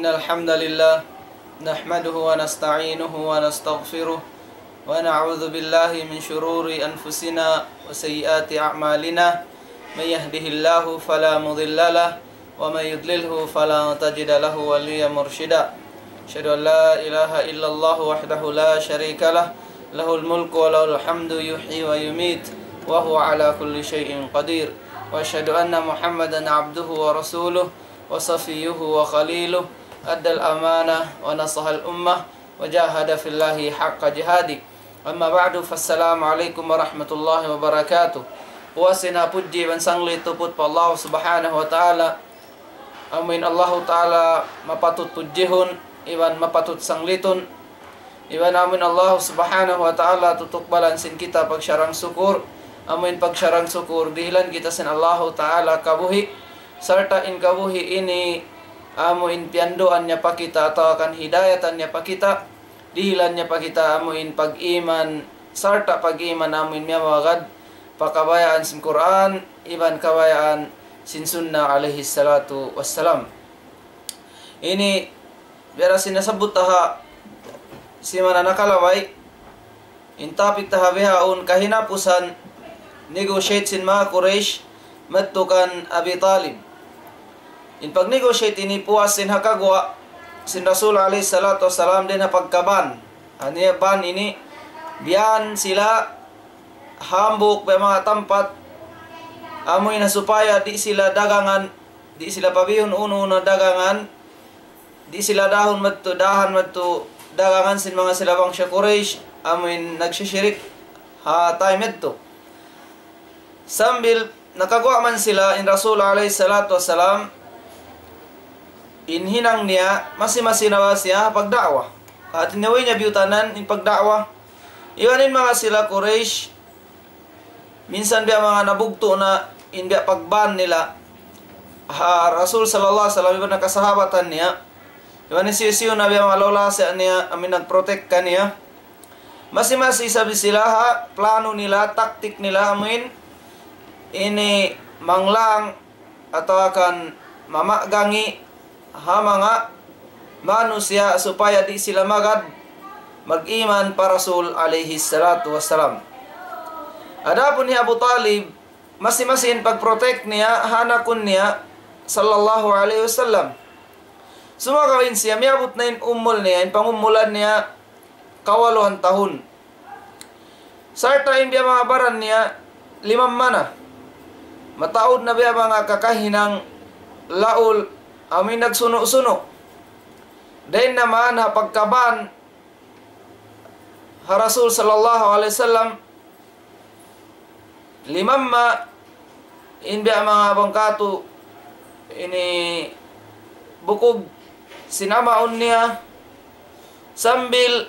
إن الحمد لله نحمده ونستعينه ونستغفره ونعوذ بالله من شرور أنفسنا وسيئات أعمالنا من يهده الله فلا مضل له ومن يضلله فلا تجد له وليا مرشدا أشهد أن لا إله إلا الله وحده لا شريك له له الملك وله الحمد يحيي ويميت وهو على كل شيء قدير وأشهد أن محمدا عبده ورسوله وصفيه وخليله أدى الأمانة ونصح الأمة وجاهد في الله حق جهاده أما بعد فالسلام عليكم ورحمة الله وبركاته. Puasina puji ban sangli tuput pa Allah subhanahu wa ta'ala. Amin Allah ta'ala mapatut pujihun iwan mapatut sanglitun. Iwan amin Allah subhanahu wa ta'ala tutuk balansin kita pagsyarang syukur. Amin pagsyarang syukur dihilan kita sin Allah ta'ala kabuhi. Serta in kabuhi ini amuin piandoannya pa kita atau akan hidayatannya pa kita. Dihilannya pa kita amuin pag-iman. Serta pag-iman amuin miyawagad. Pakabayaan sin Quran, iban kabayaan sin sunnah alaihi salatu wassalam. Ini biara sinasabut taha si mana nakalaway in topic taha behaun kahinapusan negotiate sin mga Quraysh matukan Abi Talib. In pag-negotiate ini puas sin hakagwa sin Rasul alaihi salatu wassalam din na pagkaban. Ano ban ini biyan sila hambuk pa mga tampat amoy na supaya di sila dagangan, di sila pabihon uno na dagangan, di sila dahan matto dagangan sin mga silabang siya Quraysh amoy nagsishirik ha time ito sambil nakagawa man sila in Rasul alayhi salatu wassalam inhinang niya masi-masinawa siya pagdakwa at inaway niya biyutanan in pagdakwa iwanin mga sila Quraysh. Minsan biya mga nabugto na hindi pagban nila Rasul sallallahu alaihi wasallam iba nakasahabatan niya. Iba ni siyo na biya mga lawlasa niya amin nagprotect kaniya. Masi-masi sabi sila ha plano nila, taktik nila amin ini manglang atau akan mamagangi ha mga manusia supaya di sila mag-iman para Rasul alaihi salatu wassalam. Adapun ni Abu Talib masing-masing pag-protect niya hanakun niya sallallahu alaihi wasallam. Semua kawin siya miabot na yung umul niya, yung pangumulan niya kawaluhan tahun. Sarta yung biya mga baran niya 5 mana. Mataod na biya mga kakahinang laul amin nagsuno-suno. Dahil naman pagkaban ha Rasul sallallahu alaihi wasallam 5 inbiya mga bangkato ini bukog sinamaon niya sambil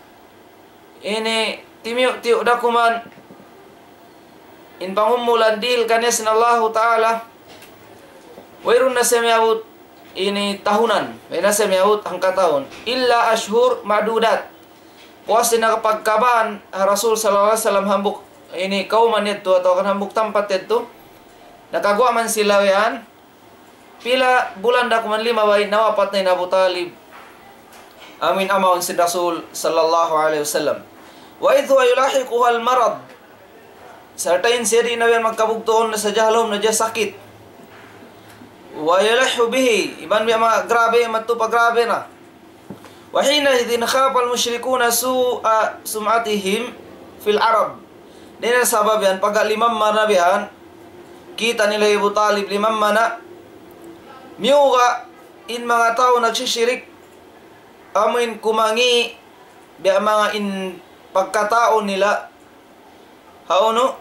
ini timiyo dakuman in pangumulan dil kanya sinallahu ta'ala wayron na siya miyawot ini tahunan may na siya miyawot ang katahon illa ashhur madudat puwas din nakapagkaban Rasul sallallahu alaihi wasallam hambuk ini kauman ito atau kan hambuk tempat itu nakagawa man sila yan pila bulan da kuman 5 way nawapat na Abu Talib amin amaon si Rasul sallallahu alaihi wasallam wa idhu yulahiquha al marad sartain siya din na yan magkabugtuon na sa jahalom na sakit wa yulahu bihi iban biya mga grabe matupa grabe na wa hina idhin khafa al mushrikuna su'a sum'atihim fil arab. Dahil sabab yan, pag 5 manabihan, kita nila Abu Talib 5 mana, miyuga in mga tao nagsishirik, amin kumangi, biya mga in pagkatao nila, hauno,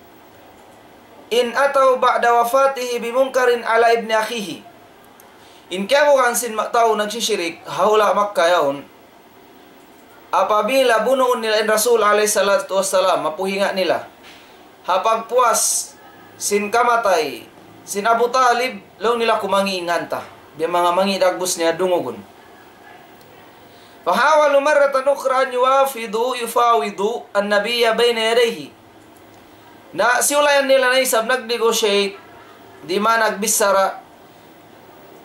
in ataw ba'da wafatihi bimungkarin ala ibni akhihi. In kaya mo kansin tao nagsishirik, haula makkayaon, apabila bunuon nila in Rasul alaihi salatu wassalam mapuhinga nila hapagpuas sin kamatay sin Abu Talib long nila kumangiinganta biya mga mangidagbus niya dungugon fahawalu marratan ukhra an yufawidu an-nabiyya bayna yadayhi na siulayan nila na isab nag-negotiate di man nagbisara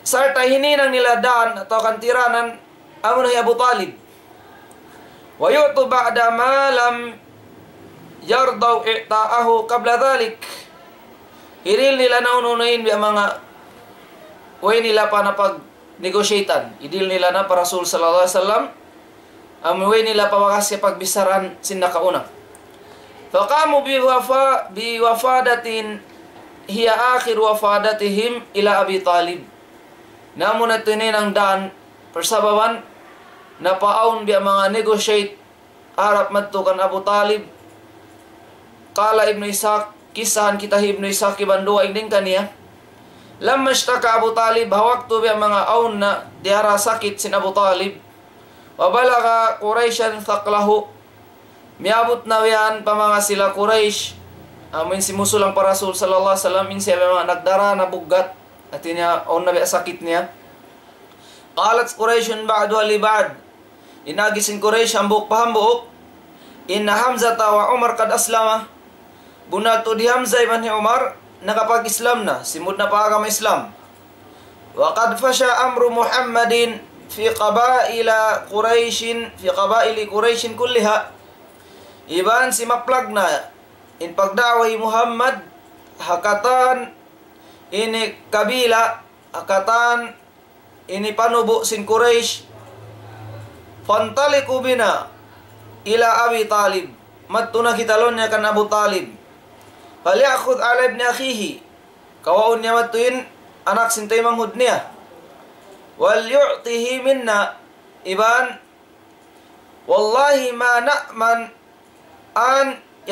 sarta hininang nila daan atau kantiranan amo na Abu Talib. Wa yu'tu ba'da ma lam yardaw i'ta'ahu qabla dhalik. Hiril nila na ununayin biya mga way nila pa na pag-negosyatan. Idil nila na para Rasul sallallahu alaihi wasallam. Ang way nila pa wakas pagbisaran sin nakauna. Faqamu biwafadatin hiya akhir wafadatihim ila Abi Talib. Namun ito ang daan persababan na paon biya mga negotiate harap madtukan Abu Talib. Kala Ibn Ishaq, kisahan kita Ibn Ishaq ibandua inding kaniya. Lamma ishtaka Abu Talib, hawaktu biya mga aun na diara sakit sin Abu Talib. Wabalaga Quraisyan thaqlahu, miabot na yan pa mga sila Quraish. Amin si musulang para Rasul sallallahu alaihi wasallam, min siya mga nagdara na bugat at niya aun na biya sakit niya. Qalat Quraisyan ba'du alibad, inagisin Quraish hambuk pahambuk. Inna Hamzata wa Umar kad aslama, bunatu di Hamzah ibn Umar nakapag-Islam na, simud na paagama Islam. Wa qad fasha amru Muhammadin fi qabaila Quraishin, fi qabaili Quraishin kulliha. Iban si maplag na in pagdaway Muhammad hakatan ini kabila, hakatan ini panubo sin Quraish. Fantaliku bina ila Abi Talib, matuna kitalon niya kan Abu Talib. Falyakhud ala ibn akhihi, kawaon niya matuin anak sintay manghud niya. Wal yu'tihi minna, iban wallahi ma na'man an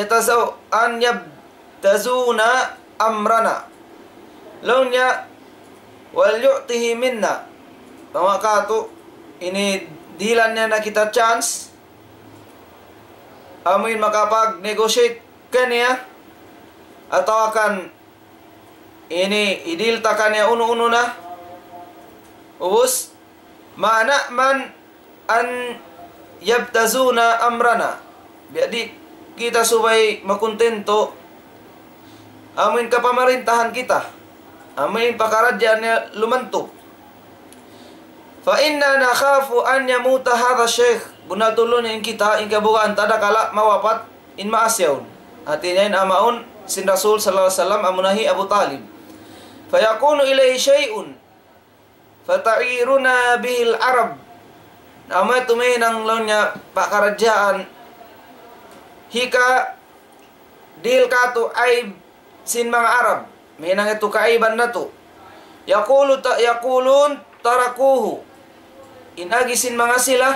yabtazuna amrana. Laun niya wal yu'tihi minna, pamakato ini dilan niya na kita chance amin makapag-negotiate kaniya atau akan ini idil takannya uno-uno na ubus mana man an yabtazuna amrana, jadi kita supaya makontento amin kapamarintahan kita, amin pakaradyaannya lumanto. Fa inna nakhafu an yamuta hadha Sheikh, bunatulon in kita in kabugaan tada kala mawapat in maasyawn. Artinya in amaun sin Rasul sallallahu alaihi wasallam amunahi Abu Talib. Fa yakunu ilaihi syai'un fata'iruna bihil Arab. Namanya tumay nang launya pakarajaan hika dil katu aib sin mga Arab. May nang ito kaiban na to. Yakulun tarakuhu, inagisin mga sila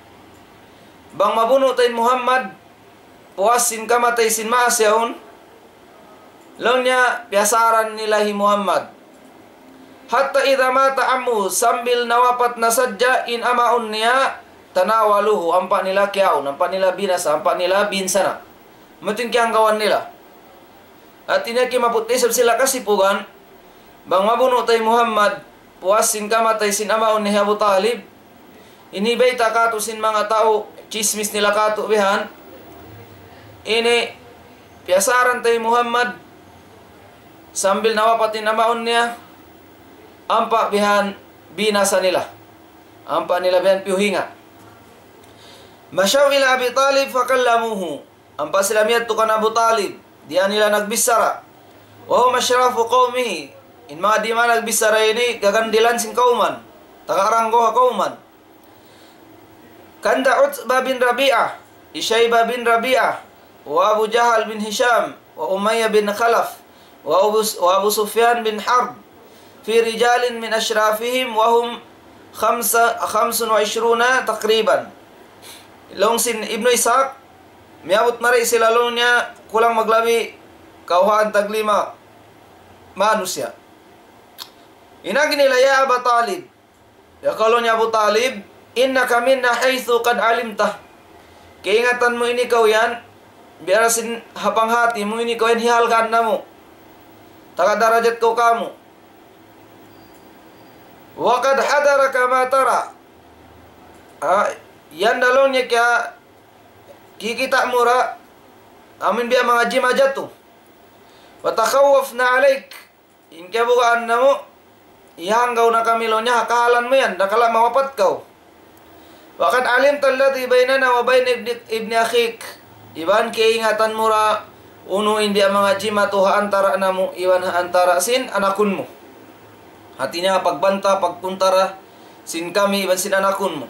bang mabuno tayo Muhammad puasin kamatay sin maasyaon. Laun niya piasaran nilahi Muhammad hatta idha mata amu, sambil nawapat na sadya in amaun niya tanawaluhu, ampa nila kiyaon, ampa nila binasa, ampa nila binsana, muting kiyang gawan nila. At inaki maputisab sila kasipugan bang mabuno tayo Muhammad puasin kamatay sin amaun ni Abu Talib. Inibay takato sin mga tao, chismis nila kato bihan. Ini piasaran tayo Muhammad sambil nawapatin amaun niya, ampa bihan binasa nila, ampa nila bihan piuhinga. Masyaw ila Abi Talib fakallamuhu, ampa sila miyad tukan Abu Talib, diyan nila nagbisara. Wahu masyarafu qawmihi, in mga di man nagbisara ini gagandilan sin kauman, takaranggo ha kauman. Kanda Utbah bin Rabi'ah, Ishaybah bin Rabi'ah, wa Abu Jahal bin Hisham, wa Umayyah bin Khalaf, wa Abu Sufyan bin Harb, fi rijalin min ashrafihim, wa hum 25 takriban. Long sin Ibn Ishaq, miabot mari sila long niya, kulang maglabi, kauhaan taglima, manusya. Inagi nila ya Abu Talib, ya kalau niya Abu Talib, inna kaminna haythu kad alimtah, keingatan mo ini kau yan, biar sin hapang hati mo ini kau yan hihalkan na mo, taga darajat kau kamu. Wa kad hadaraka ma tara, yan dalon niya kaya kikita mura, amin biya mga jimajatu. Wa takhawaf na alaik, in kaya bukaan na mo, ihanggaw na kami lo niya, hakahalan mo yan, nakala mawapat kau. Wakan alim talladhi bainana wa bain ibni akhik. Iban keingatan mura uno indi ang mga jima to antara namu iwan antara sin anakun mo. Hatinya pagbanta pagpuntara sin kami iban sin anakun mo.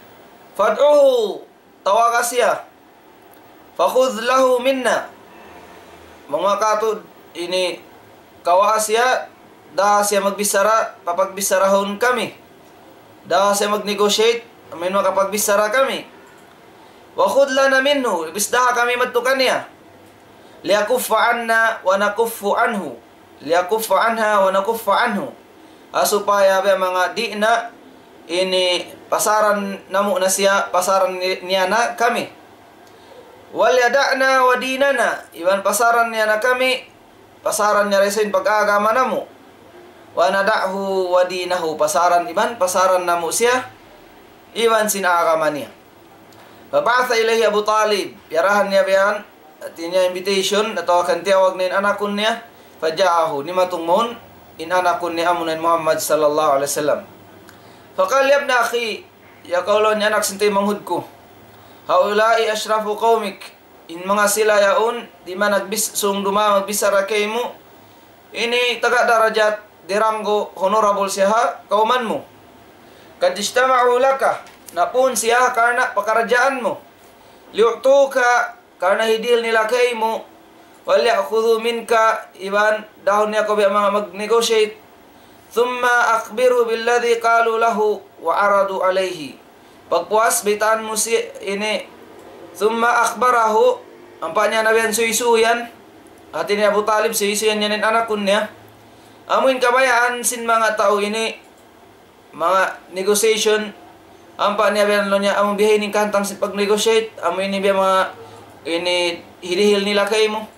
Fad'uhu tawaga siya. Fakhudh lahu minna. Mga katod ini kawa siya da siya magbisara papagbisarahon kami. Da siya mag-negotiate amin makapagbisara kami. Wa khudh lana minhu, ibisdaha kami madtukan niya. Liyakuffa anna wa nakuffu anhu. Liyakuffa anha wa nakuffa anhu. Supaya mga di na ini pasaran namu na siya, pasaran niya na kami. Wal yada'na wa dinana, iwan pasaran niya na kami, pasaran niya resin pag-agama namu. Wa nada'hu wa dinahu, pasaran iban, pasaran namu siya, iwan sinagama niya. Babasa ilahi Abu Talib, yarahan niya biyan, at niya invitation, nato akan tiyawag na inanakon niya, faja'ahu, ni matungmon, inanakon niya amunan Muhammad sallallahu alaihi wasallam. Fakal yabna akhi, yakaulo niya anak sintay manghud ko, haulai ashrafu qawmik, in mga sila yaon, di man nagbisung duma magbisara kay mo, ini taga darajat, diranggo, honorable siya, kauman mo. Kadistama'u laka, napun siya karena pekerjaan mo. Liu'tuka, karena hidil nila kay mo. Wal ya'khudhu minka, iban dahon niya ko biya mga mag-negotiate. Thumma akhbiru billadhi qalu lahu wa aradu alayhi. Pagpuas, bitaan mo si ini. Thumma akhbarahu, ang pa niya na biyan suy-suyan. At ini Abu Talib, suy-suyan niya nin anakun niya. Amuin kabayaan sin mga tao ini, mga negotiation, ampa niya biyan lo niya, among bihay ning kantang si pag-negotiate, amo ini biya mga ini hidihil nila kay mo.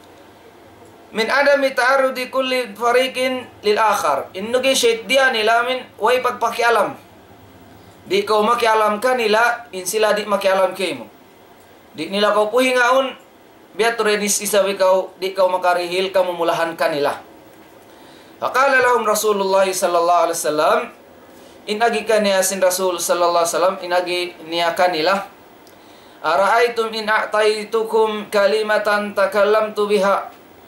Min adami ta'arudi kulli fariqin lil akhar. In negotiate dia nila min way pagpakialam. Di ko makialam kanila, in sila di makialam kay mo. Di nila ko puhingaon, biya turenis isabi kau, di kau makarihil kamumulahan kanila. Faqala lahum Rasulullah sallallahu alaihi wasallam, inagi kaniya sin Rasul sallallahu alaihi wasallam, inagi niya kanila, ara'aytum in a'taitukum kalimatan takallamtu biha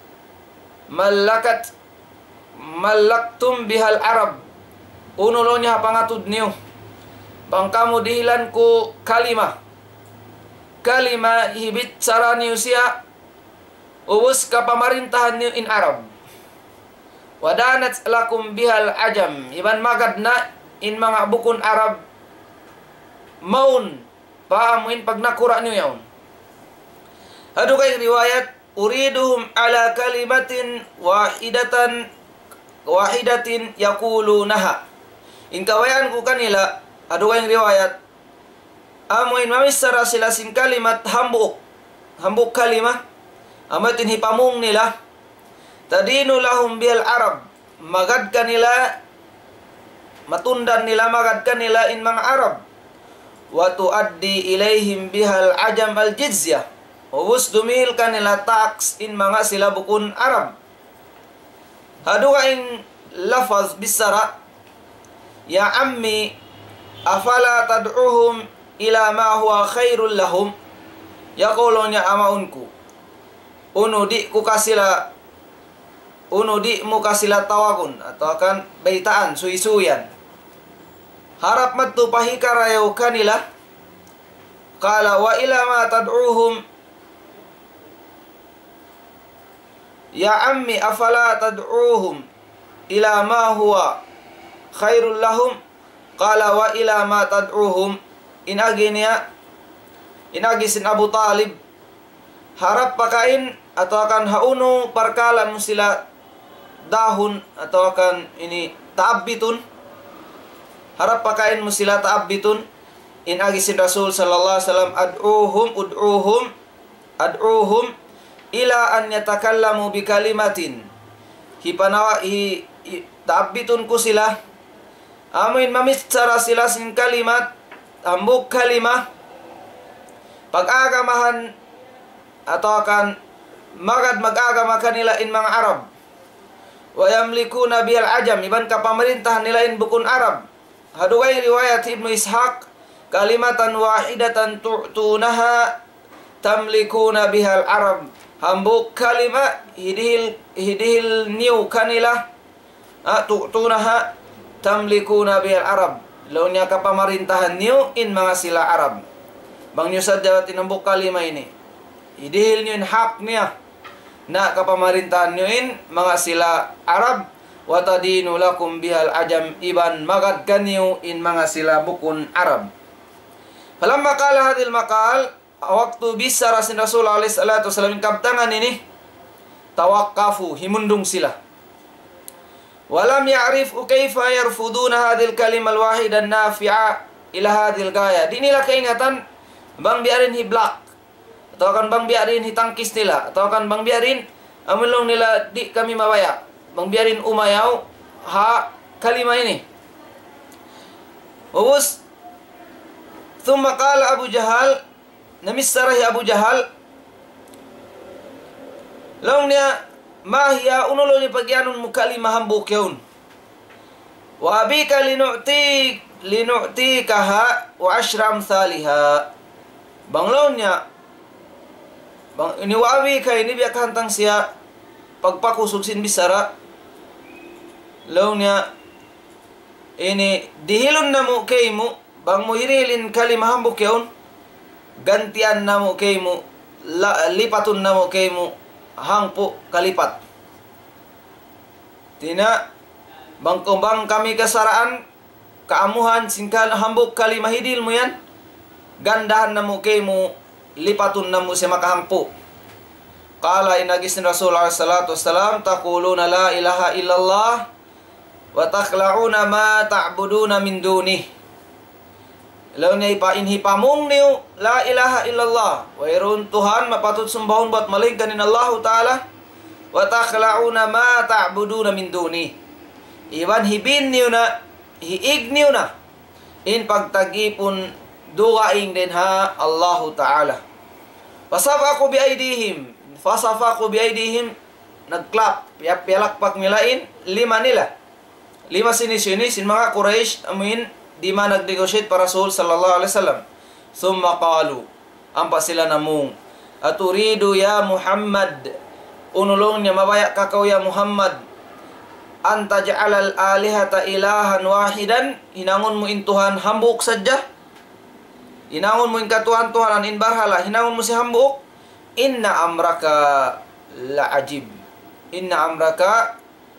malaktum bihal Arab. Unulo niya pangatud niyo, bang kamu dihilan ko kalima hibit sara niyo siya, ubus ka pamarintahan niyo in Arab. Wadanat lakum bihal ajam, iban magad na in mga bukon Arab maun paamuin pag nakura niyo yaon. Ado kay riwayat, uriduhum ala kalimatin wahidatin yaqulunaha. In kawayan ko kanila, ado kay riwayat, amuin mamisara sila sin kalimat hambuk kalima, amatin hipamung nila, tadinu lahum bihal Arab, magad kanila, matundan nila magad kanila in mga Arab, wa tuaddi ilaihim bihal ajam al jizyah, ubus dumil kanila tax in mga sila bukun Arab. Hadu kaing lafaz bisara, ya ammi afala tad'uhum ila ma huwa khairul lahum. Yakulo niya amaunku, uno di mo kasila tawagun atau akan baitaan suy-suyan. Harap mattu pahikarayaw kanila. Kala wa ila ma tad'uhum, ya ammi afala tad'uhum ila ma huwa khairul lahum. Kala wa ila ma tad'uhum, inagi sin Abu Talib, harap pakain atau akan hauno parkalan mo sila dahon atau akan ini taabitun, harap pakain mo sila taabitun. Inagi sin Rasul sallallahu alaihi wasallam, ad'uhum ila an yatakallamu bi kalimatin, taabitun ko sila, amin mamitsara sila sin kalimat, ambuk kalimah, pag-agamahan atau akan magad mag-agama kanila in mga Arab. wa yamlikuna bihal ajam, iban kapamerintahan nilain bukun Arab. Hadugay riwayat Ibnu Ishaq, kalimatan wahidatan tu'tunaha tamlikuna bihal Arab. Hambuk kalima hidihil niu kanila tu'tunaha tamlikuna bihal Arab. Law niya kapamarintahan niyo in mga sila Arab. Bang niyo sadya tinambuk kalima ini. Hidihil niyo in hak niya na kapamarintahan niyo in mga sila Arab. Watadinu lakum bihal ajam, iban magad kanyo in mga sila bukun Arab. Falamma qala hadil maqal, waktu bisara sin Rasul alaihi salatu wasallam kabtangan ini, tawakkafu, himundung sila. Walam ya'rifu kaifa yarfuduna hadil kalimal wahidan nafi'a ila hadil gaya. Di nila keingatan bang biarin hiblak, atau kan bang biarin hitangkis nila, atau kan bang biarin amulong nila di kami mabaya, bang biarin umayaw ha kalima ini. Ubus thumma qala Abu Jahal, namissarahi Abu Jahal, long niya mahiya unulo ni pagyanun mo kalima hambuk yaun. Wa abika linu'tikaha wa ashram thaliha. Banglaw niya, iniwawi kay ni biya kantang siya pagpakusog sin bisara. Law niya, ini dihilon na mo kay mo, bang mo hirilin kalima hambuk yaun, gantian na mo kay mo, lipatun na mo kay mo, hangpo kalipat. Tina bang kami kasaraan kaamuhan singkal hambuk kalima hidil mo yan, gandahan na mo kay mo, lipatun na mo siya makahangpo. Kala inagis ni Rasul alaihi salatu wassalam, taquluna la ilaha illallah wa takla'una ma ta'buduna min dunih. Law niya inhipamong niyo la ilaha illallah, wayroon Tuhan mapatut sumbahon buat maling kanin Allah Ta'ala, wa takla'una ma ta'buduna min dunih. Iban hibin niyo na, hiig niyo na in pagtagipon dugaing din ha Allah Ta'ala. Fasafaku bi aidihim, nagklap, piyalakpak nilain, lima nila. Lima sinis-sinis, mga Quraysh, amin, di man nag-negotiate para Rasul sallallahu alaihi wasallam. Thumma qalu, ampa sila namung, aturidu ya Muhammad, unulong niya mabaya kakaw ya Muhammad, anta ja'alal alihata ilahan wahidan, hinangon mo intuhan hambuk sadya, hinangon mo in katuhan-tuhanan in barhala, hinangon mo si hambuk. Inna amraka la ajib, inna amraka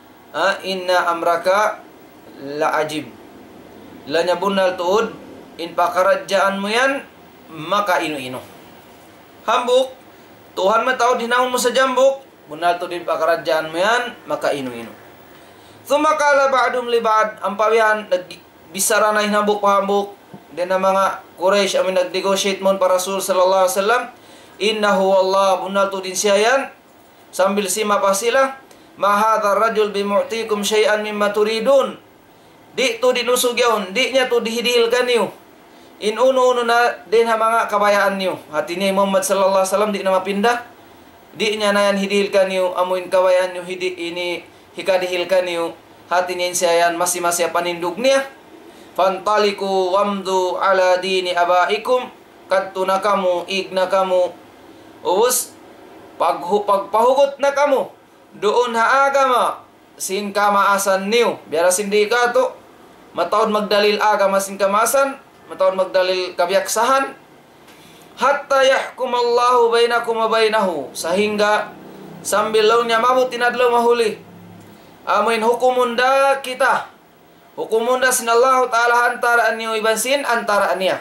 la ajib. Lanya bunal tuod, in pakarajaan mo yan, maka ino-ino. Hambuk, Tuhan matawad hinangon mo sa jambuk, bunal tuod in pakarajaan mo yan, maka ino-ino. Thumakala ba'dum libad, ang pawihan, nagbisara na hinambuk pahambuk, din na mga Quraysh, amin nag-negotiate mo para Rasul sallallahu alaihi wasallam, innahu Allah, bunal tuod din siya yan, sambil sima pa sila, ma hadha rajul bimu'tikum syai'an mimma turidun. Di to dinusog yaon, di niya to dihidil kaniyo. In uno-uno na din ha mga kabayaan niyo. Hati ni Muhammad sallallahu alaihi wasallam di na mapinda. Di niya na yan hidil kaniyo, amuin kabayaan niyo ini hikadihil kaniyo. Hati niya siya yan masi-masya panindog niya. Fantaliku wamdu ala dini abaikum, kadto na kamu, igna kamu. Ubus pagpahugot na kamu, doon ha agama sin kamaasan niyo. Biara sindi ka to matawad magdalil agama sin kamasan, matawad magdalil kabiyaksahan, hatta yahkumallahu bainakum wa bainahu, sehingga sambil law niya mamut tinadlaw mahuli amin hukumunda kita, hukumunda sin Allah Ta'ala antara niyo iban sin antara niya.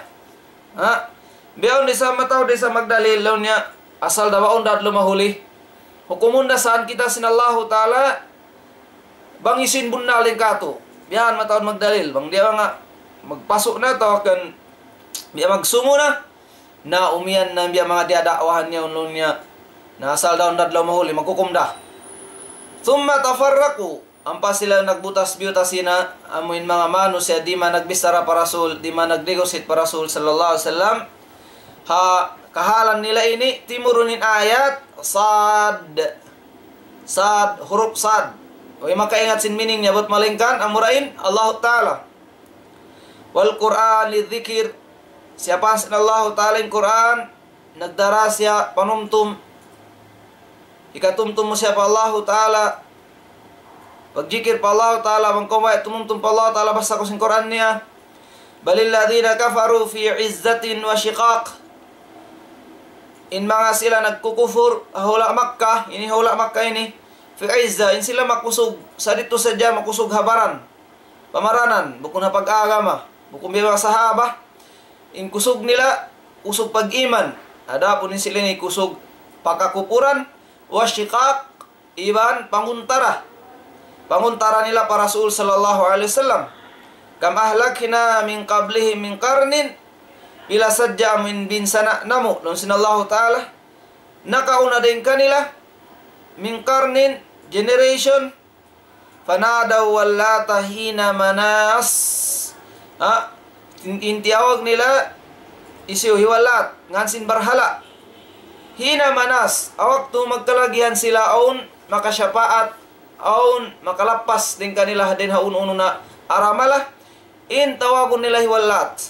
Biyaw di sa matawad di sa magdalil law niya asal dawaon dadlaw mahuli, hukumunda saan kita sin Allah Ta'ala bang isin bunalin kato. Biyan matawad magdalil, bang dia nga magpasok na to kan biya magsumo na umiyan na biya mga diadakwahan niya unlong niya na asal daw dadlaw mahuli magkukumda. Thumma tafarraqu, ampa sila nagbutas-butas sina amuin mga mano siya di man nagbistara para Rasul, di man nagnegotiate para Rasul sallallahu alaihi wasallam. Ha kahalan nila ini timurunin ayat sad, huruf sad. O makaingat sin meaning niya, but malingkan, ang murain, Allah Ta'ala. Wal Quran lidhikir, siapa sin Allah Ta'ala yung Quran, nagdara siya, panumtum, ikatumtum mo siya pa Allah Ta'ala, pagjikir pa Allah Ta'ala, mangkumay, tumumtum pa Allah Ta'ala, basta ko sin Quran niya, balil ladhina kafaru fi izzatin wa shiqaq, in mga sila nagkukufur, hula Makkah, ini hula Makkah ini, fi izza, in sila makusog, sa dito sadya makusog habaran, pamaranan, bukun na pag-agama, bukun mga sahaba, in kusog nila, kusog pag-iman, ada po sila ni kusog pakakupuran, wa shiqaq, iban panguntara, panguntara nila para Rasul sallallahu alaihi wasallam, kam ahlakina min qablihim min qarnin, bila sadya min binsana namu, nun sinallahu ta'ala, nakauna din kanila, min qarnin, generation, fanadaw wallata hina manas, intiyawag nila, isiyo hiwalat, ngansin barhala, hina manas, awak tu magkalagihan sila, aun makasyapaat, aun makalapas din kanila, din haun-uno na aramalah, in tawagun nila hiwalat,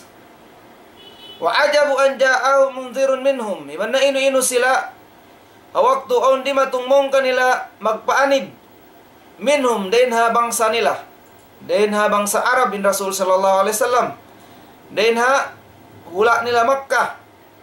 wa ajabu an ja'ahu mundhirun minhum, iban na inu-inu sila, awak tu aun di matungmong kanila magpaanib, minhum, din ha bangsa nila, din ha bangsa Arab bin Rasul sallallahu alaihi wasallam, din ha hula nila Makkah.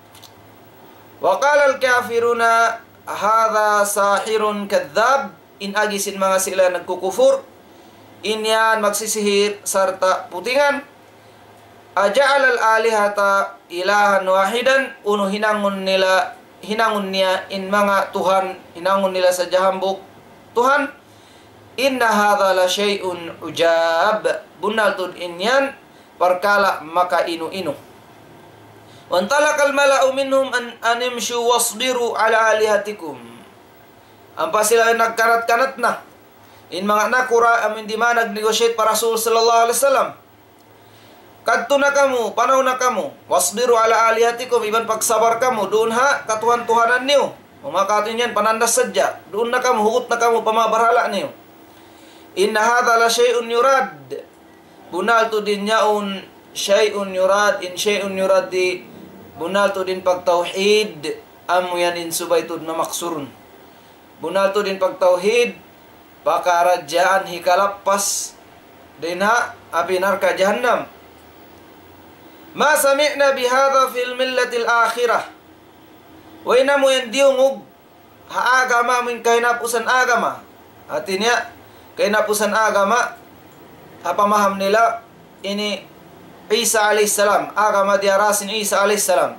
Wa qala al-kafiruna hadha sahirun kadzab, in agisin mga sila nagkukufur, in yan magsisihir sarta putingan, aja'al al-alihata ilahan wahidan, uno hinangon niya in mga Tuhan, hinangon nila sa jahambuk Tuhan, inna hadha la syai'un ujab, bunal tud in yan perkala maka inu-inu. Wantalakal mala'u minhum an animshu wasbiru ala alihatikum, ampa sila nagkanat-kanat na, in mga nakura amin di man nag-negotiate para Rasul sallallahu alaihi wasallam, kadto na kamu, panaw na kamu, wasbiru ala alihatikum, iban pagsabar kamu, doon ha, katuhan-tuhanan niyo, umakatin yan, panandas sadya, doon na kamu, hugot na kamu, pamabarhala niyo. Inna hadha la syai'un yurad, bunal to din yaun, syai'un yurad, in syai'un yurad di, bunal to din pagtauhid, amu yan in subay to na maksurun, bunal to din pagtauhid, pakaradyaan hikalapas, din ha, apinarka jahannam. Ma sami'na bihadha fil millatil akhirah, way na mo yan diungog, haagama min kahinapusan agama, atin ya, kahinapusan agama, hapamaham nila, ini Isa alaihissalam, agama diarasin Isa alaihissalam,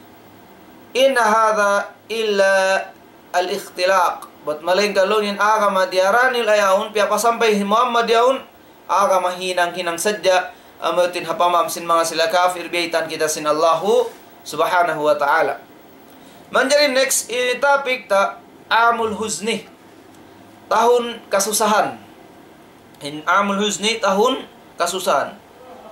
inna hadha illa al-ikhtilaq, but malaing kalunin agama diaranil ayaun, pia pasampay Muhammad yaun, agama hinang-hinang sadya, amutin hapamam sin mga sila kafir, biyaitan kita sin Allahu subhanahu wa ta'ala. Manjari next topic ta, amul huzni, tahun kasusahan. In amul huzni, tahun kasusahan.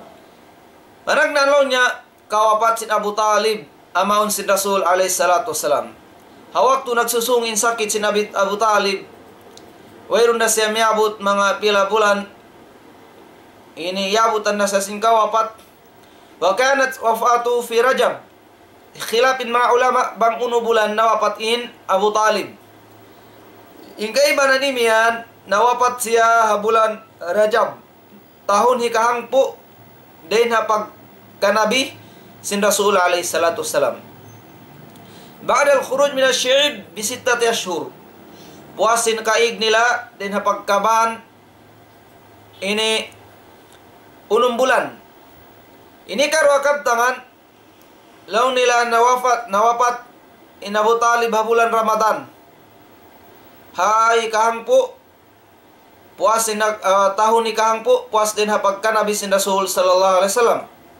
Managnalaw niya, kawapat sin Abu Talib, amaon sin Rasul alayhi salatu wasalam. Hawak tu nagsusungin sakit sin Abu Talib, wayron na siya miabot mga pila bulan, ini yabutan na sa sin kawapat, wa kanat wafatu fi Rajab, khilafin mga ulama, bang uno bulan nawapat in Abu Talib. Ingkay ba na nimiyan, nawapat siya bulan Rajab, tahun hikahangpo, din hapag kanabi sin Rasul alayhi salatu wassalam. Ba'da al-khuruj min asy-syi'b bi 6 ashhur, puasin kaig nila, din hapagkaban ini 6 bulan. Ini karwakab tangan law nila nawapat in Abu Talib bulan Ramadan, hay kahangpo, puas din tahun ni kahangpo, puas din hapagkanabi sin Rasul sallallahu alaihi wasallam.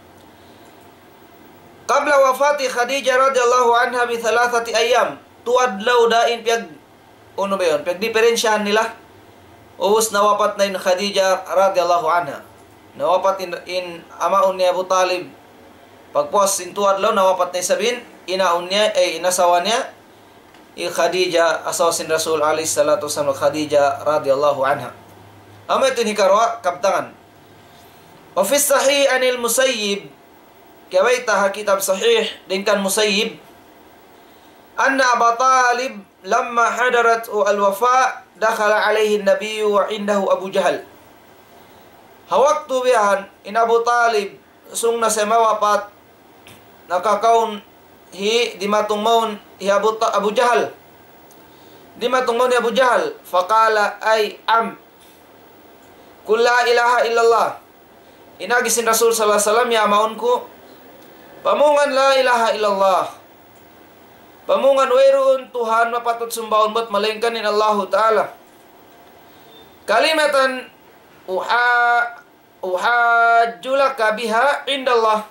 Qabla wafati Khadijah radhiyallahu anha bi 3 ayyam, tuadlaw dain piag uno ba yun, piag diferensyahan nila, uwas nawapat na in Khadijah radhiyallahu anha, nawapat in amaon ni Abu Talib, pagpuas in tuadlaw nawapat na sabin, inaon niya, inasawa niya, Khadijah, asawa sin Rasul alayhi salatu wasallam, Khadijah radhiyallahu anha. Amo ito ni karwa kabtangan. Wa fi sahih anil Musayyib, kawaita ha kitab sahih dengan Musayyib, anna Abu Talib lamma hadarat al-wafa dakhala alaihi an-nabiy wa indahu Abu Jahal. Hawaktu bihan in Abu Talib sung na sa mawapat nakakaun hi di matong maun hi Abu Jahal. Di matong maun hi Abu Jahal, faqala ay kul la ilaha illallah. Inagisin Rasul sallallahu alaihi wasallam ya maun ko pamungan la ilaha illallah. Pamungan wayroon Tuhan mapatut sumbaon mo't malingkanin Allah Ta'ala. Kalimatan uhajjulaka biha indallah.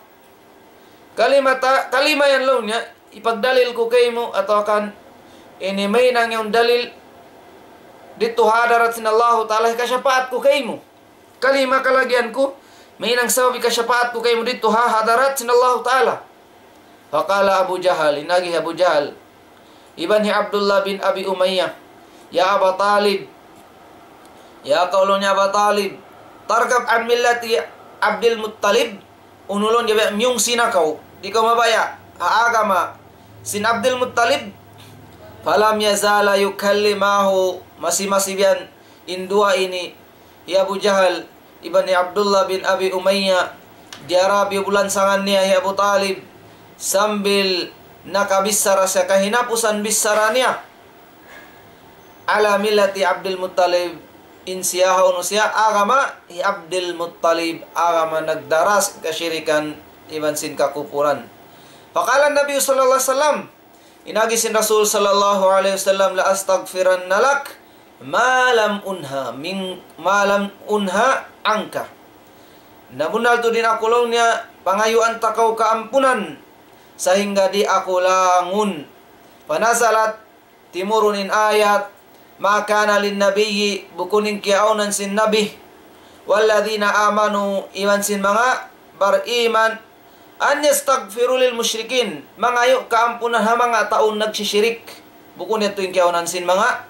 Kalima yan lang niya, ipagdalil ko kay mo atau akan ini may nang yung dalil dito hadarat sin Allah Ta'ala kasyapaat ko kay mo. Kalima kalagyan ko, may nang sabi kasyapaat ko kay mo dito hadarat sin Allah Ta'ala. Faqala Abu Jahal, inagi Abu Jahal, ibani Abdullah bin Abi Umayyah, ya Abu Talib, ya kaulunnya Abu Talib, tarkab an millati Abdul Muttalib, unulon jabe myung sinakaw, di ka mabaya, agama sin Abdul Muttalib, falam yazala yukallimahu, masih-masih indua ini, ya Abu Jahal, ibani Abdullah bin Abi Umayyah, diarabi bulan sangan niya ya Abu Talib, sambil nakabisara sa kahinapusan bisarannya ala millati Abdul Muttalib insiyaha unusya agama hi Abdul Muttalib agama nagdaras kasyirikan iban sin kakupuran. Faqala Nabi sallallahu alaihi wasallam, inagi sin Rasul sallallahu alaihi wasallam, la astaghfiranna lak ma lam unha angka. Nabunal tu din akulong niya pangayuan takaw kaampunan sehingga di aku langun. Panasalat timurunin ayat maka nalin nabiyyi bukunin kiaunan sin nabi walladzina amanu iman sin mga bariman an yastaghfiru lil musyrikin, mangayo kaampunan ha mga taon nagsisyirik. Bukun ito yung kiaunan sin mga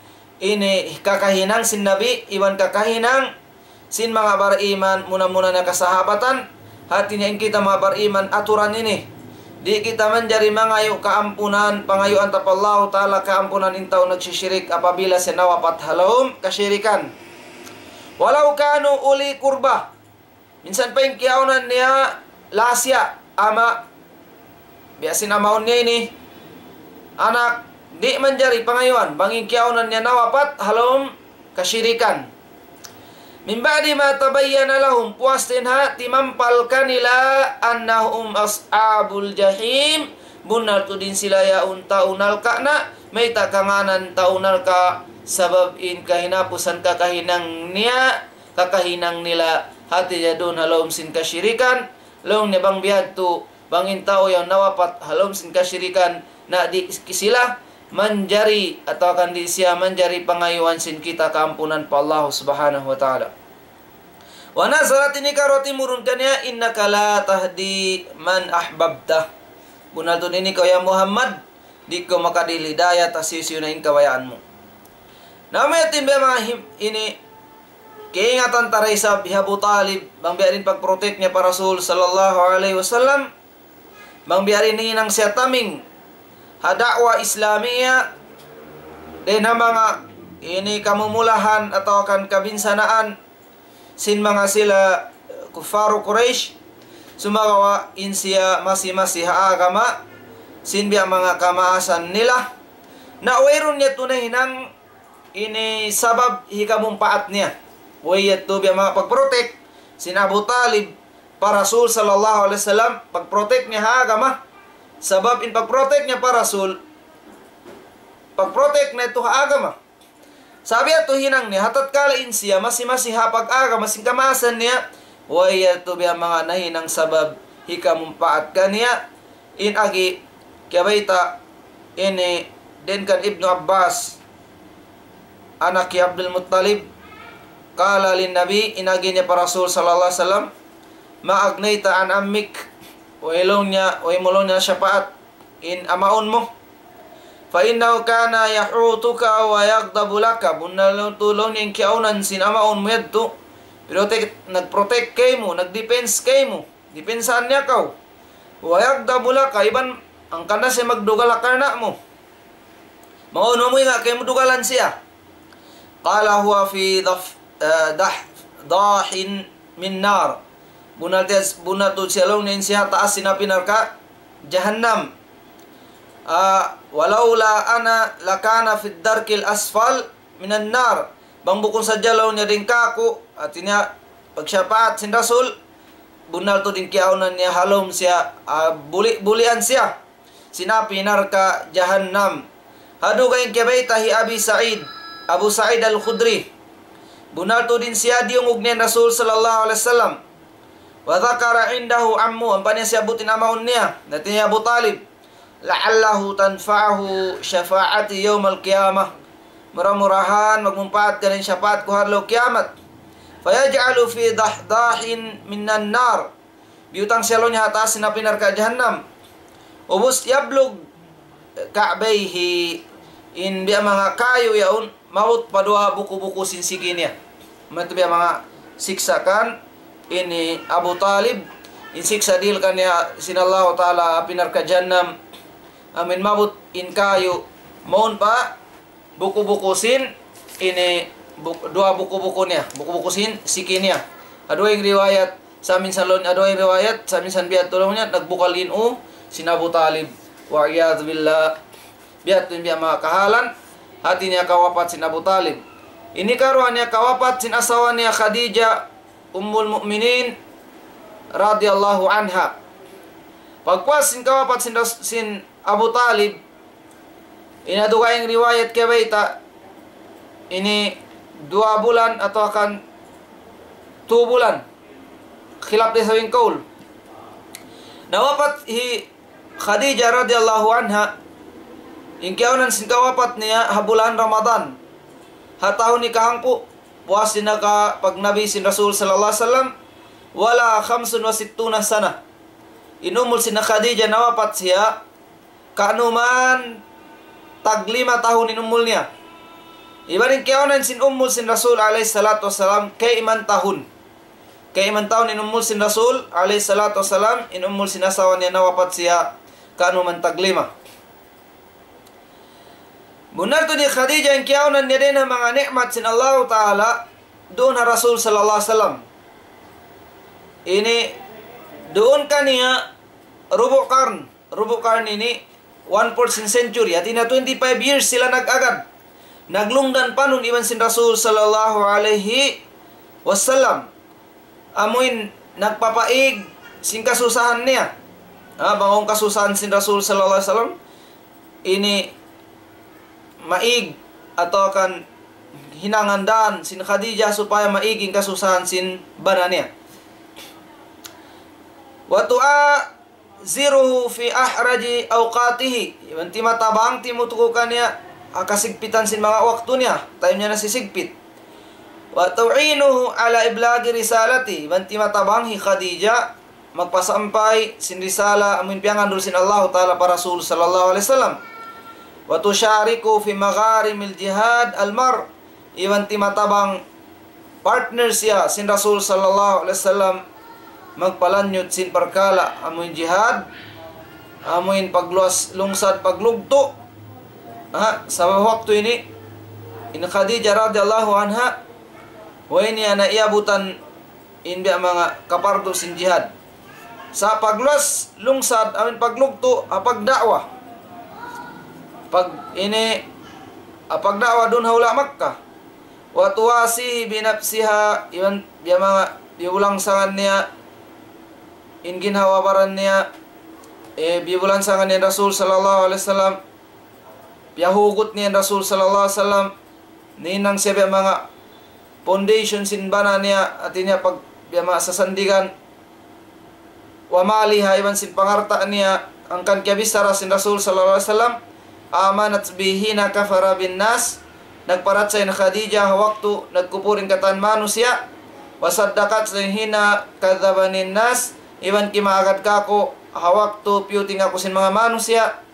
ini kakahinang sin nabi iwan kakahinang sin mga bariman muna-muna na kasahabatan hati niya kita mga bariman aturan ini. Di kita menjadi mangayo kaampunan, pangayuan tapallahu ta'ala kaampunan intaw nagsisyirik apabila sinawapat halawum kasyirikan. Walau kanu uli kurba. Minsan pa yung kiyaunan niya lasya, ama. Biasin amaon niya ini. Anak, di menjadi pangayuan. Banging kiyaunan niya nawapat halawum kasyirikan. Min ba'di ma tabayyana lahum, puas din ha timampal kanila annahum ashabul jahim, bunar tu din sila yaun taunal ka na may takanganan taunal ka sabab in kahinapusan kakahinang niya kakahinang nila hati jadun halom sin kasyirikan long ne bang biad tu bangin tao yang nawapat halom sin kasyirikan na di sila manjari atau akan di siya manjari pangayuan sin kita keampunan pa Allah subhanahu wa ta'ala. Wa nazarat ini karoti murunkannya innaka la tahdi man ahbabta. Bunal tu ini kau ya Muhammad di kau maka dilidayah tasisiu na ingkawayaan mo. Namanya timbe mga ini keingatan taray sa Abu Talib bang biarin pagproteknya para Rasul sallallahu alaihi wasallam bang biarin ninang siya taming hadakwa Islamiyah din na mga ini kamumulahan atau akan kabinsanaan sin mga sila kufaru Quraish sumagawa insiya masih-masih agama sin biya mga kamaasan nila na uwiron niya tunay ng ini sabab hikamumpaat niya uwiyat to biya mga pagprotek sin Abu Talib para Rasul sallallahu alaihi wasallam pagprotek niya agama sabab in pagprotek niya para Rasul pagprotek na ito agama sabi ato hinang niya hatat kala insiya masih-masih hapag agama sin kamasan niya uwiyat to biya mga nahinang sabab hikamumpaat ka niya in agi kabaita ini den kan Ibnu Abbas anak ki Abdul Muttalib kala lin Nabi inagi niya para Rasul sallallahu alaihi wasallam maagnaita an ammik o mulong niya syafaat in amaon mo fa innahu kana yahutuka wa yaghdabu laka. Bunal tulong ning kiaunan sinamaon mo yadto. Pero nagprotect kay mo, nagdefense kay mo. Depensahan niya kaw. Wa yaghdabu laka, iban ang kana siya magdugal akarna mo. Mauno mo nga kay mudugalan siya. Qala huwa fi dahin min nar. Bunatod siya long nin siya taas sinapinar ka jahannam. Walaula ana lakana fi darkil asfal minan nar. Bang bukong sa jalaw niya din kako at niya pagsyapaat sin Rasul bunal to din kiaunan niya halom siya bulian siya sinapinar ka jahannam. Hadu kain kibaytahi Abu Sa'id al-Khudri. Bunal to din siya diungog ni Rasul sallallahu alaihi wasallam. Wa dhakara indahu ammu, ang panya siya butin amaon niya, natin niya Abu Talib. La'allahu tanfa'ahu syafa'ati yawmal qiyamah. Murah-murahan magmumpaat ka rin syafaat ko harlaw kiamat. Fayaj'alu fi dahdahin minan nar. Biutang siya lo niya hatas na pinarka jahannam. Ubus yablog ka'bayhi in biya mga kayo yaun maut padua buku-buku sinsigi niya. Matu biya mga siksakan ini Abu Talib insiksa dil kanya sinallahu ta'ala pinarka jannam amin mabut in kayo maun pa buku-bukusin ini dua buku-buku niya buku-bukusin siki niya ado yung riwayat sa amin salon ado yung riwayat sa amin san biat tulong niya nagbukalin sin Abu Talib wa iyadhu billah biat biya mga kahalan hati niya kawapat sin Abu Talib ini karuan niya kawapat sin asawa niya Khadijah Ummul Mukminin radhiyallahu anha. Pagpuas sin kawapat sin Abu Talib, inaduga yung riwayat kay baita ini 2 bulan atau akan 2 bulan. Khilaf di sawing kaul. Nawapat hi Khadijah radhiyallahu anha in kiaunan sin kawapat niya habulan Ramadan. Hatahon ni kahangpo puas din ka pag nabi sin Rasul sallallahu alaihi wasallam wala 65 sana. Inumul sin Khadijah nawapat siya kanuman tag 5 tahun inumul niya. Ibaring kiaunan sin umul sin Rasul alaihi salatu wasallam kay iman tahun. Kay iman tahun inumul sin Rasul alaihi salatu wasallam inumul sin asawa niya nawapat siya kanuman tag 5. Bunar to ni Khadijah ang kiaunan niya din ang mga nikmat sin Allah Ta'ala doon na Rasul sallallahu alaihi wasallam. Ini doon kaniya rubo karn ini 1% century at ina 25 years sila nag-agad. Naglungdan pa nun iman sin Rasul sallallahu alaihi wasallam. Amuin nagpapaig sin kasusahan niya. Bangong kasusahan sin Rasul sallallahu alaihi wasallam. Ini maig atau akan hinangandan sin Khadijah supaya maiging kasusahan sin bana niya. Wa tu'aziruhu fi ahraji awqatihi. Iban ti matabang ti mutukukan niya akasigpitan sin mga waktu niya. Time niya nasisigpit. Wa tu'inuhu ala iblagi risalati. Iban ti matabang hi Khadijah magpasampay sin risala amin piangan dul sin Allah Ta'ala para Rasul sallallahu alaihi wasallam. Wa tusyariku fi magharimil jihad almar. Iwan ti matabang partner siya sin Rasul sallallahu alaihi wasallam magpalanyot sin parkala amoy jihad amoy pagluas lungsad paglugto sa waktu ini in Khadijah radhiyallahu anha wa ini ana iabutan in biya mga kapardo sin jihad sa pagluas lungsad amoy paglugto pagdakwa pag ini pagdakwa dun haula Makkah wa tuwasi binafsiha iwan biya mga biulang sangan niya in ginhawabaran niya biulang sangan niya Rasul sallallahu alaihi wasallam piyahugot niya Rasul sallallahu alaihi wasallam ninang siya biya mga foundation sinbana niya at niya pag biya mga sasandigan wa maliha iwan sin pangarta niya ang kan kiabisara sin Rasul sallallahu alaihi wasallam amanat bihina kafara bin nas nagparat sa Khadijah waktu nagkupurin katan manusia wasaddakat sa hina kadhabanin nas iban kimagad kako waktu piuting ako sin mga manusia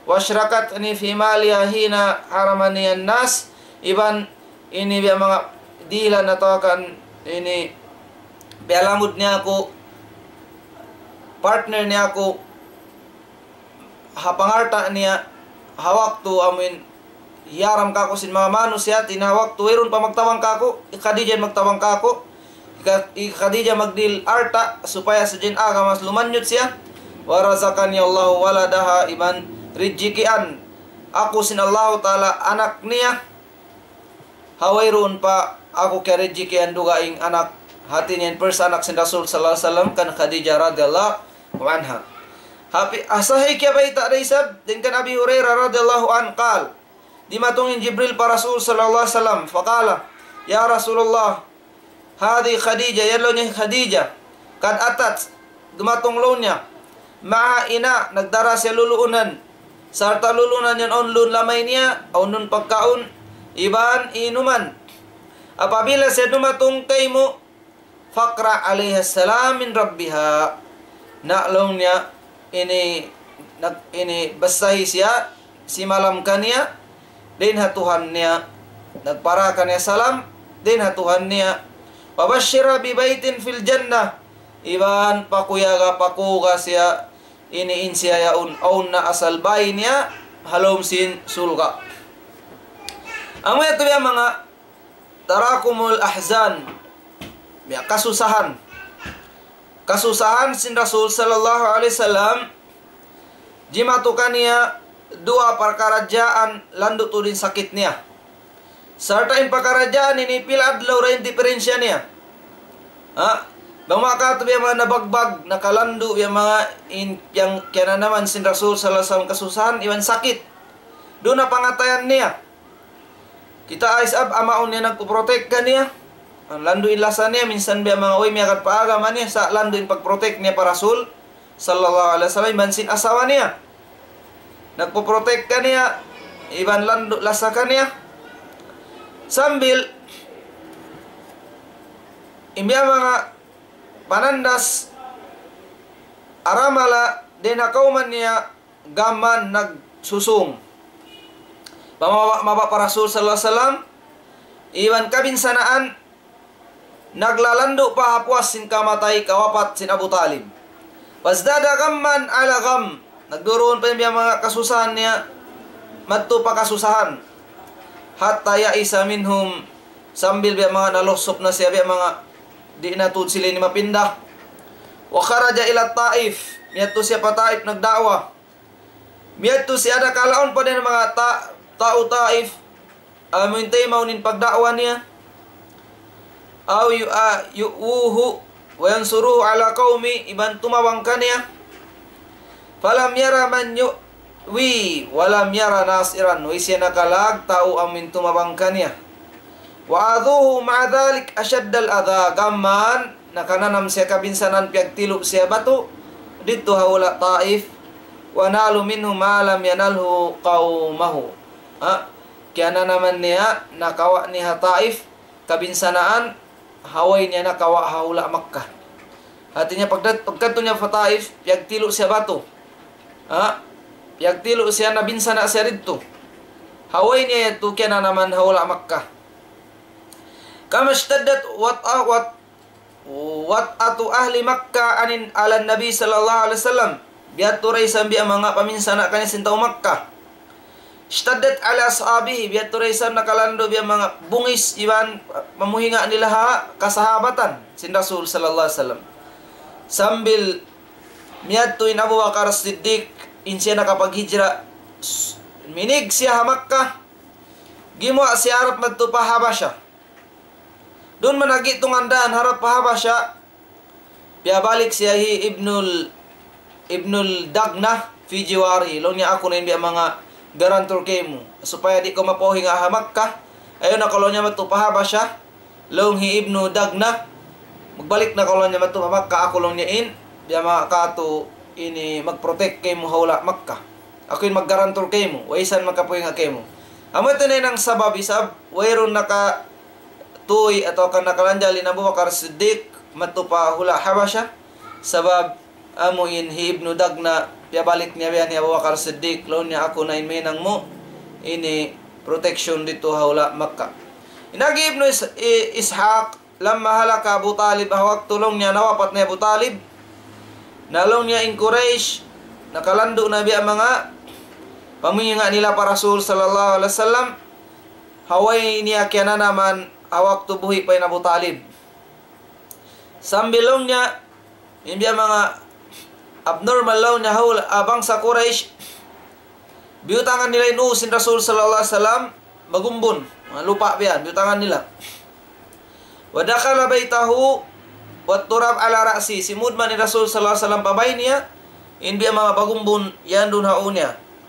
Washrakat ni fi maliha hina haramani an-nas. Iban ini biya mga dila na to kan ini bialamud niya ako, partner niya ako, hapangarta niya hawak tu amin yaram kako sin mga manusia tinawak tu iron pa magtawang kako ikadija magtawang kako ikadija magdil arta supaya sa jin aga mas lumanyot siya. Warazakani Allah waladaha iban rijikian ako sin Allah taala anak niya hawairon pa ako kay rijikian dugaing anak hati niyan first anak sin Rasul sallallahu alaihi wasallam kan Khadijah radhiyallahu anha. Happy asahi kya baita reisab din kan Abi Hurairah radhiyallahu an qal dimatungin Jibril pa Rasul sallallahu alaihi wasallam faqala ya Rasulullah hadi Khadijah yalo niya Khadijah kad atat dumatong lo niya maa ina nagdara siya luluunan sarta lulunan yan onlun lamay niya onlun pagkaon iban inuman apabila siya dumatong kay mo faqra alaihi salam min rabbiha na'long niya ini basahi siya si malam kaniya din hatuhan niya nagpara kaniya salam din hatuhan niya pabashira bi baitin fil jannah iban pakuyaga pakuga siya ini insiya yaun aun na asal bay niya halom sin sulga. Ang mga ito mga tarakumul ahzan biya kasusahan sin Rasul sallallahu alaihi wasallam jimatukan niya dua perkarajaan landu tu din sakit niya sarta in perkarajaan ini pila adlaw ra diferensya niya bang maka tu biya mga nabagbag nakalandu biya mga yang kaya naman sin Rasul sallallahu alaihi wasallam kasusahan iwan sakit doon na pangatayan niya kita aisab amaon niya nagpuprotect ka niya ang landuin lasa niya minsan biya mga uy miyakat paagaman niya sa landuin pagprotect niya pa Rasul sallallahu alaihi wasallam mansin asawa niya nagpuprotect ka niya iban landu lasa ka niya sambil imbiya mga panandas aramala din hakauman niya gaman nagsusung pamaba pa Rasul sallallahu alaihi wasallam iwan kabinsanaan naglalando pa hapwas sin kamatay kawapat sin Abu Talib wasdada gamman ala gam nagduroon pa yung mga kasusahan niya madto pa kasusahan hatta ya isa minhum sambil biya mga nalusop na siya biya mga di natud sila ni mapinda wa kharaja ila Taif miyadto siya pa Taif nagdawa miyadto siya ada kalaon pa din mga tao Taif amintay maunin pagdawa niya aw yu'uhu wa yansuruhu ala qaumi iban tumawang kaniya falam yara man yu'wi walam yara nasiran wa siya nakalag tao amin tumawang kaniya wa adhuhu ma'a dhalik ashaddal adha gamman nakananam siya kabinsanan piyagtilo siya bato dito hawala Taif wa nalu minhu ma lam yanalhu qaumahu kaya na naman niya nakawa niya Taif kabinsanaan haway niya nakawa hawala Makkah hati niya pagkato niya sa Taif piyagtilo siya bato piyagtilo siya nabinsana siya dito haway niya ito kaya na naman hawala Makkah kama ishtaddat wat'atu ahli Makkah anin ala Nabi sallallahu alaihi wasallam biadto ray sambi ang mga paminsana kanya sintaw Makkah ishtaddat ala ashabihi biadto ray sam nakalando biya mga bungis iban mamuhinga nila kasahabatan sin Rasul sallallahu alaihi wasallam sambil miadto in Abu Bakar Siddiq insya nakapaghijra minig siya Makkah gimo siya harap madto pa Habasya doon managi tungandaan harap pahaba siya balik siya ibnul Dagna fi jiwari long niya ako na yung mga garantor kay mo supaya di ko mapohi nga hamak ka ayun na kolon niya matupahaba siya long ibnu Dagna magbalik na kolon niya matupamak ka ako long niya biya mga kato ini magprotect kay mo hawla Makkah ako yung maggarantor kay mo waisan makapohi nga kay mo amo ito na ng sabab isab wayron naka tuy atau kan nakalanjali na Abu Bakar Siddiq matupa hula Habasya sabab amuin hi ibnu Dagna balik niya biyan ni Abu Bakar Siddiq, laon niya ako na inmenang mo ini protection dito haula Makkah. Inagi Ibnu Ishaq lamma halaka Abu Talib, hawak tulong niya nawapat ni Abu Talib, nalong niya in Quraysh, nakalando na biya mga paminga nila para Rasul sallallahu alaihi wasallam, haway niya kaya na naman hawak tubuhi pa ni Abu Talib. Sambilong niya hindi mga abnormal law niya haul abang sa Quraysh, biutangan nila inuusin Rasul sallallahu alaihi wasallam bagumbon, mga lupa biyan biutangan nila. Wa dakhala baitahu wa turab ala ra'si, simud man ni Rasul sallallahu alaihi wasallam pabay niya hindi mga bagumbon yan dun haunya.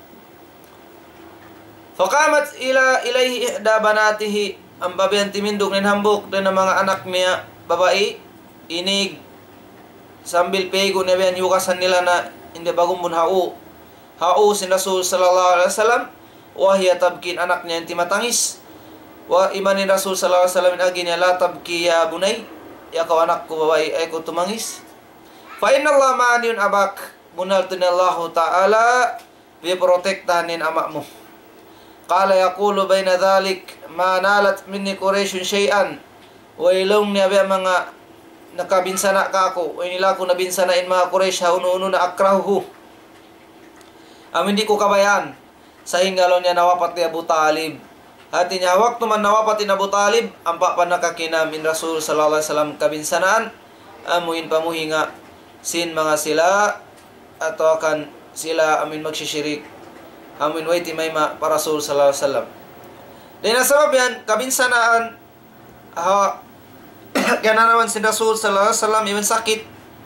Faqamat ilaihi ihda banatihi, ang babayan timindog nin hambok din ng mga anak niya babae, inig sambil pego niya biyan yukasan nila na hindi bagumbon hau si Rasul sallallahu alaihi wasallam, wa hiya tabkin, anak niya yung timatangis. Wa imanin Rasul sallallahu alaihi wasallam agi niya, la tabki ya bunay, ya kau anak ko babae ay ko tumangis. Fa inna Allah ma'aniyun abak, bunaltun Allah ta'ala biprotektahan nin amak mo. Qala yaqulu bayna dhalik ma nalat minni Qurayshun shay'an, wa ilong niya biya mga nakabinsana ka ako, o nila ko nabinsanain mga Quraysh hauno-uno na akrahuhu, hindi ko kabayan sa hingalo niya nawapat ni Abu Talib. Hati niya hawak tuman nawapat ni Abu Talib, ampa pa nakakinam in Rasul sallallahu alaihi wasallam kabinsanaan, amuin pamuhinga sin mga sila atau akan sila amin magsisyirik, amin waiti may para Rasul sallallahu alaihi wasallam. Dahil nasabab yan kabinsanaan kaya na naman si Rasul sallallahu alaihi wasallam ibang sakit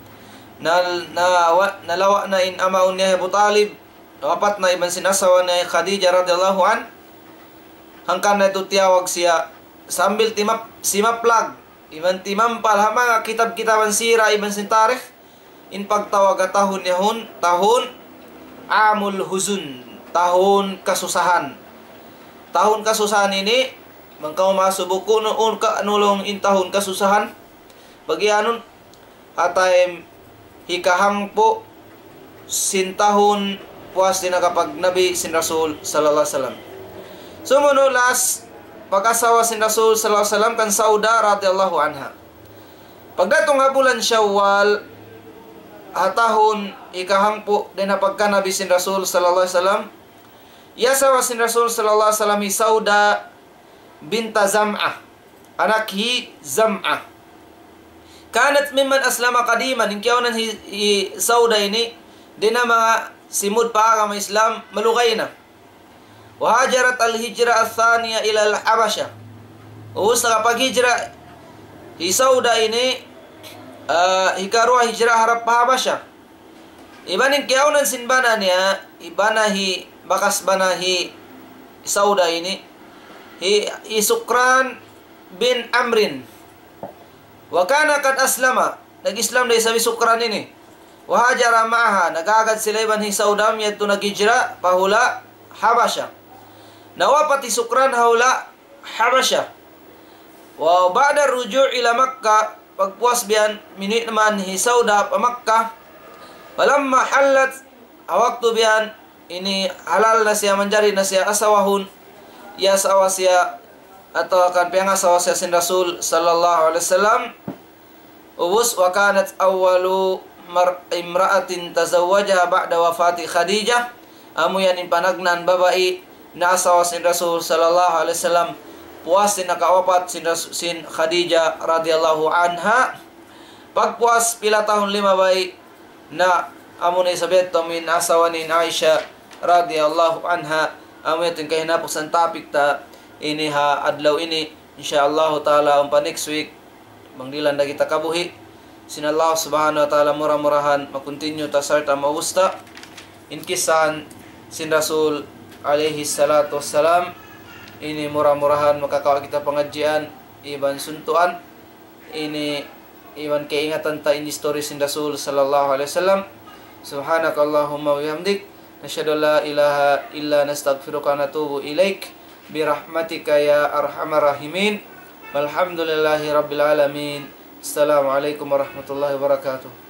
nalawa na in amaun niya Abu Talib, nawapat na ibang sinasawa niya Khadijah radhiyallahu an, hangkan na ito tiyawag siya sambil simaplag ibang timampal mga kitab-kitaban sira ibang sintarikh in pagtawag at tahun yahon tahun amul huzun, tahun kasusahan. Tahun kasusahan ini mangkau masubuk noon ka anulong intahun kasusahan bagianon atay hikahang po sintahun puas din nakapag nabi sin Rasul sallallahu alaihi wasallam. Sumunulas pag-asawa sin Rasul sallallahu alaihi wasallam kan Sauda radhiyallahu anha. Pagdatong bulan Syawal hatahun ikahang po din napagka nabi sin Rasul sallallahu alaihi wasallam, yasawa sin Rasul sallallahu alaihi wasallam Sauda binta Zam'ah, anak hi Zam'ah. Kanat mimman aslama qadiman, ingkiyawanan hi Sauda ini din na mga simud pa ang Islam malugay na. Wa hajarat al-hijra al-thaniya ila al-Habasha, ubus nakapaghijra hi Sauda ini hikaruha hijra harap pa Habasha. Iban ingkiyawanan sinbana niya ibana hi bakas bana hi Sauda ini Sukran bin Amrin, wa kana kad aslama, nag-Islam dahil sabi Sukran ini, wa hajara ma'aha, nagagad sila iban hi Saudam yadto naghijra pahula Habasha, nawapati Sukran hula Habasha. Wa ba'da ruju' ila Makkah, pagpuas biyan minit naman hi Sauda pa Makkah, walamma halat awaktu biyan ini halal na siya manjari na siya asawahun, ya asawa siya atau akan pengasawa siya sin Rasul sallallahu alaihi wasallam, ubus wa kanat awwalu imra'atin tazawwajaha ba'da wafati Khadijah, amu yan in panagnan babae na asawa sin Rasul sallallahu alaihi wasallam puas din nakawapat sin Khadijah radhiyallahu anha. Pagpuas pila tahun 5 bay na amu ni sabet min asawa ni Aisha radhiyallahu anha. Amo yatin kahinapok sa topic ta ini ha adlaw ini insyaallah taala umpa next week mangdilan na kita kabuhi sin Allah subhanahu wa taala murah-murahan makontinue ta sarta mausta in kisan sin Rasul alaihi salatu wassalam, ini murah-murahan makakawa kita pengajian iban suntuan ini iban keingatan ta ini story sin Rasul sallallahu alaihi wasallam. Subhanakallahumma wa bihamdik, nasyhadu la ilaha illa nastaghfiruka wa natubu ilaik birahmatika ya arhamar rahimin. Walhamdulillahi rabbil alamin. Assalamualaikum warahmatullahi wabarakatuh.